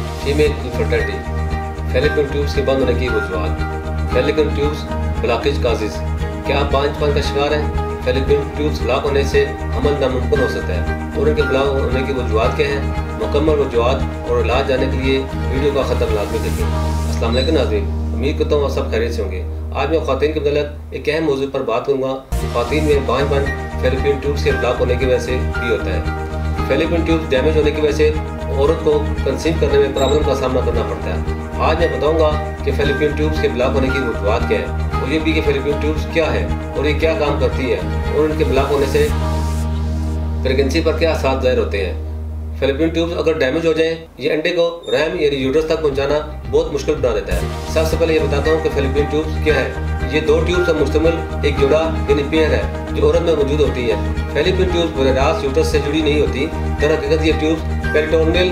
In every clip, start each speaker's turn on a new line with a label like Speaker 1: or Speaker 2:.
Speaker 1: Female infertility, fallopian tubes के बंद होने की वजूहत, फैलोपियन ट्यूब्स ब्लॉकेज काजेज। क्या आप बांझपन का शिकार हैं? फैलोपियन ट्यूब्स ब्लॉक होने से हमल नामुमकिन हो सकता है और इनके ब्लॉक होने की वजूहत क्या हैं? मुकम्मल वजूहत और इलाज जानने के लिए वीडियो का ख़त्म लाजमी देखें। अस्सलाम वालेकुम नाज़रीन, उम्मीद करता हूँ आप सब खैरियत से होंगे। आज मैं ख़वातीन के मतलब एक अहम मौजू पर बात करूँगा। ख़वातीन में बांझपन फैलोपियन ट्यूब्स के ब्लॉक होने की वजह से भी होता है। फैलोपियन ट्यूब्स डैमेज होने की वजह से औरत को कंसीव करने में प्रॉब्लम का सामना करना पड़ता है। आज मैं बताऊंगा कि फैलोपियन ट्यूब्स के ब्लॉक होने की वजूहत क्या है और ये भी कि फैलोपियन ट्यूब्स क्या है और ये क्या काम करती है और इनके ब्लॉक होने से प्रेगनेंसी पर क्या असर ज़ाहिर होते हैं। फैलोपियन ट्यूब्स अगर डैमेज हो जाएं, ये अंडे को रहम यानी यूट्रस तक पहुंचाना बहुत मुश्किल बना देता है। सबसे पहले ये बताता हूँ कि फैलोपियन ट्यूब्स क्या है। ये दो ट्यूब्स पर मुश्तमिल एक जोड़ा यानी पेयर है जो औरत में मौजूद होती है। फैलोपियन ट्यूब्स बराह रास्त यूट्रस से जुड़ी नहीं होती। दरहकीकत ये ट्यूब्स पेरिटोनियल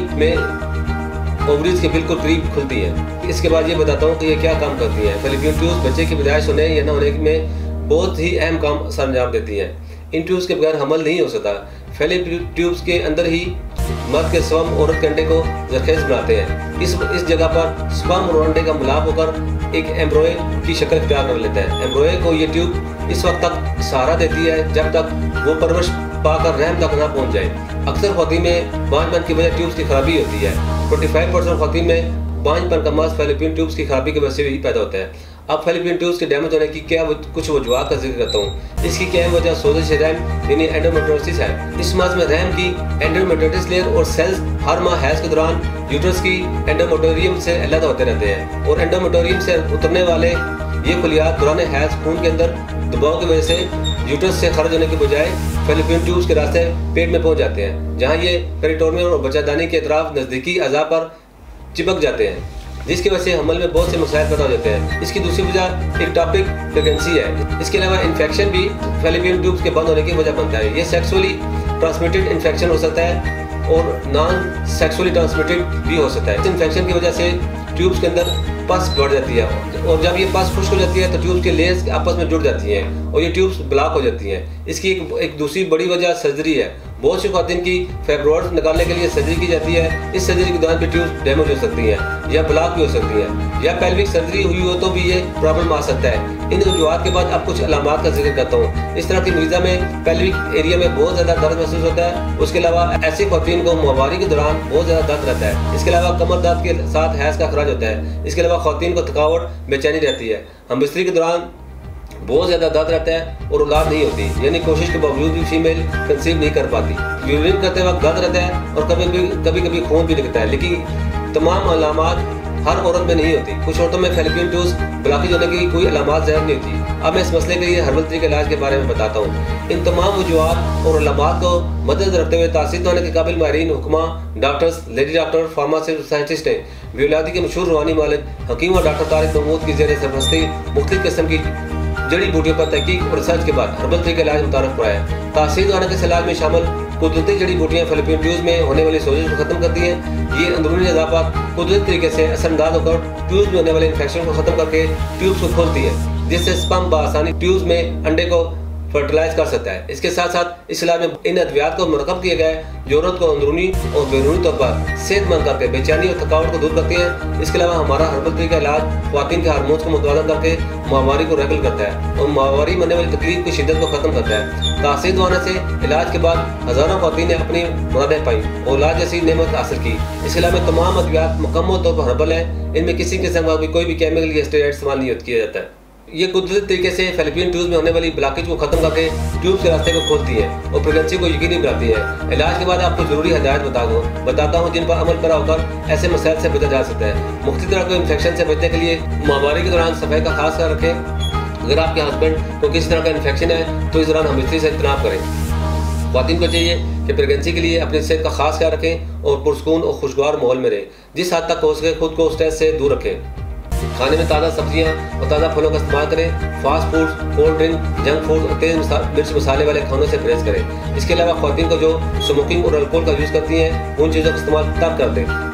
Speaker 1: में ओवरीज के बिल्कुल करीब खुलती है। इसके बाद ये बताता हूँ कि ये क्या काम करती है। फैलोपियन ट्यूब्स बच्चे की पैदाइश होने या न होने में बहुत ही अहम काम सर अंजाम देती है। इन ट्यूब्स के बगैर हमल नहीं हो सकता। फैलोपियन ट्यूब्स के अंदर ही मर्द के स्पर्म औरत के अंडे को जरखेज बनाते हैं। इस जगह पर स्पर्म और अंडे का मिलाप होकर एक एम्ब्रोए की शक्ल इख्तियार कर लेता है। एम्ब्रोए को ये ट्यूब इस वक्त तक सहारा देती है जब तक वो परवरिश पाकर रहम तक ना पहुंच जाए। अक्सर ख़वातीन में बांझपन की वजह ट्यूब्स की खराबी होती है। 45% ख़वातीन में बांझपन का मर्ज फैलोपियन ट्यूब्स की खराबी की वजह से ही पैदा होता है। अब फैलोपियन ट्यूब्स के डैमेज होने की कुछ वजूहत का जिक्र करता हूँ। इसकी क्या वजह सोजिश रहम यानी एंडोमेट्रियोसिस है। इस मर्ज में रहम की एंडोमेट्रियोसिस लेयर और सेल्स हर माह हैज के दौरान यूट्रस की एंडोमेट्रियम से अलग होते रहते हैं और एंडोमेट्रियम से उतरने वाले ये खुलियात दौरान हैज खून के अंदर दबाव की वजह से यूट्रस से खर्च होने के बजाय फैलोपियन ट्यूब्स के रास्ते पेट में पहुंच जाते हैं, जहां ये पेरिटोनियम और बच्चादानी के अतराफ नज़दीकी अज़ा पर चिपक जाते हैं, जिसकी वजह से हमल में बहुत से मसाइल पैदा हो जाते हैं। इसकी दूसरी वजह एक्टोपिक प्रेगनेंसी है। इसके अलावा इन्फेक्शन भी फैलोपियन ट्यूब्स के बंद होने की वजह बनता है। ये सेक्सुअली ट्रांसमिटेड इन्फेक्शन हो सकता है और नॉन सेक्सुअली ट्रांसमिटेड भी हो सकता है। इस इन्फेक्शन की वजह से ट्यूब्स के अंदर पस बढ़ जाती है और जब ये पस खुश्क हो जाती है तो ट्यूब्स के लेयर्स आपस में जुड़ जाती हैं और ये ट्यूब्स ब्लॉक हो जाती हैं। इसकी एक दूसरी बड़ी वजह सर्जरी है। बहुत सी ख़वातीन की फाइब्रॉइड्स निकालने के लिए सर्जरी की जाती है। इस सर्जरी के दौरान भी ट्यूब्स डैमेज हो सकती हैं या ब्लॉक भी हो सकती हैं या पेल्विक सर्जरी हुई हो तो भी ये प्रॉब्लम आ सकता है। इन वजूहत के बाद अब कुछ अलामात का जिक्र करता हूँ। इस तरह की मरीज़ा में पेल्विक एरिया में बहुत ज़्यादा दर्द महसूस होता है। उसके अलावा ऐसी ख़वातीन को माहवारी के दौरान बहुत ज़्यादा दर्द रहता है। इसके अलावा कमर दर्द के साथ हैज़ का खराज होता है। इसके अलावा ख़वातीन को थकावट बेचैनी रहती है। हम बिस्तरी के दौरान बहुत ज़्यादा दर्द रहता है और औलाद नहीं होती, यानी कोशिश के बावजूद भी फीमेल कंसीव नहीं कर पाती। यूरिन करते वक्त दर्द रहता है और कभी कभी खून भी निकलता है, लेकिन तमाम अलामात हर औरत में नहीं होती। कुछ औरतों में फैलोपियन ट्यूब्स ब्लॉकेज होने की कोई अलामात ज़ाहिर नहीं होती। अब मैं इस मसले के लिए हर्बल ट्री के इलाज के बारे में बताता हूँ। इन तमाम वजूहत और अलामात को मद्देनजर रखते हुए तासीर होने के काबिल माहिरीन हुक्मा, doctors, lady doctor, pharmacist, scientist हैं। बियोलॉजी के मशहूर रूहानी मालिक हकीम और डॉक्टर तारिक महमूद की ज़ेर सरपरस्ती मुख्तलिफ किस्म की जड़ी बूटियों पर तहकीक और रिसर्च के बाद हर्बल ट्री का इलाज मुतारफ कराया है। तासीर होने के इलाज में शामिल कुदरती जड़ी बूटियाँ फैलोपियन ट्यूब्स में होने वाली सोजिश को खत्म करती हैं। ये अंदरूनी इजाफात कुदरती तरीके से असरअंदाज होकर ट्यूब्स में होने वाले इन्फेक्शन को खत्म करके ट्यूब्स को खोलती है, जिससे स्पर्म बआसानी ट्यूब्स में अंडे को फर्टिलाइज कर सकता है। इसके साथ साथ इस इलाज में इन अद्वियात को मरकब किया गया है जो औरत को अंदरूनी और बैरूनी तौर पर सेहतमंद करके बेचैनी और थकावट को दूर करती है। इसके अलावा हमारा हर्बल ट्री का इलाज ख़वातीन के हार्मोन्स को मुतवाज़न करके माहवारी को रेगुलर करता है और माहवारी में होने वाली तकलीफ की शिद्दत को ख़त्म करता है। तासीर होने से इलाज के बाद हज़ारों ख़वातीन ने अपनी मुरादें पाई और औलाद जैसी नेमत हासिल की। इसके अलावा तमाम अद्वियात मुकम्मल तौर पर हर्बल हैं। इनमें किसी किस्म का कोई भी केमिकल या स्टेरॉइड इस्तेमाल नहीं किया जाता है। ये कुदरती तरीके से फैलोपियन ट्यूब्स में होने वाली ब्लॉकेज को खत्म करके ट्यूब्स के रास्ते को खोलती है और प्रेगनेंसी को यकीनी बनाती है। इलाज के बाद आपको जरूरी हिदायत बताता हूँ जिन पर अमल पैरा होकर ऐसे मसाइल से बचा जा सकता है। मुख्तलिफ तरह के इन्फेक्शन से बचने के लिए माहवारी के दौरान सफाई का खास ख्याल रखें। अगर आपके हस्बैंड को किसी तरह का इन्फेक्शन है तो इस दौरान हम इसी से इज्तनाब करें। ख़वातीन को चाहिए कि प्रेगनेंसी के लिए अपनी सेहत का खास ख्याल रखें और पुरसकून और खुशगवार माहौल में रहें। जिस हद तक हो सके खुद को स्ट्रेस से दूर रखें। खाने में ताज़ा सब्जियां और ताज़ा फलों का इस्तेमाल करें। Fast food, cold drink, junk food और तेज़ मिर्च मसाले वाले खानों से परहेज करें। इसके अलावा ख़वातीन को जो स्मोकिंग और अल्कोहल का यूज़ करती हैं उन चीज़ों का इस्तेमाल तब कर दें।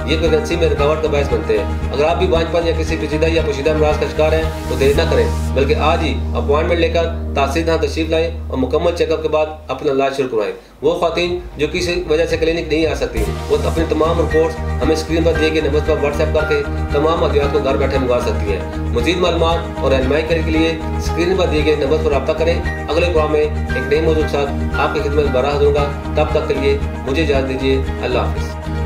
Speaker 1: ये प्रेगनेंसी में रुकावट का बायस बनते हैं। अगर आप भी बांझपन या किसी पेचीदा या पोशीदा अमराज का शिकार हैं तो देर न करें, बल्कि आज ही अपॉइंटमेंट लेकर तासीर यहाँ तशरीफ लाएं और मुकम्मल चेकअप के बाद अपना इलाज शुरू करवाएं। वो ख़वातीन जो किसी वजह से क्लिनिक नहीं आ सकती वो अपनी तमाम रिपोर्ट्स हमें स्क्रीन पर दिए गए नंबर पर व्हाट्सएप करके तमाम अद्वियात को घर बैठे मंगवा सकती हैं। मज़ीद मालूमात और रहनुमाई करने के लिए स्क्रीन पर दिए गए नंबर पर रब्ता करें। अगले प्रोग्राम में एक नए मौजूद के साथ आपकी खिदमत में बराह दूंगा। तब तक के लिए मुझे इजाज़त दीजिए। अल्लाह हाफ़िज़।